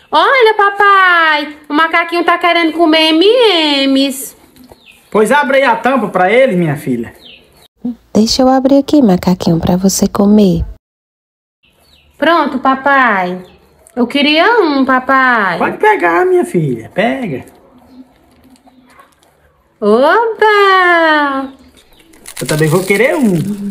Olha, papai, o macaquinho tá querendo comer M&M's. Pois abre aí a tampa pra ele, minha filha. Deixa eu abrir aqui, macaquinho, pra você comer. Pronto, papai. Eu queria um, papai. Pode pegar, minha filha. Pega. Opa! Eu também vou querer um.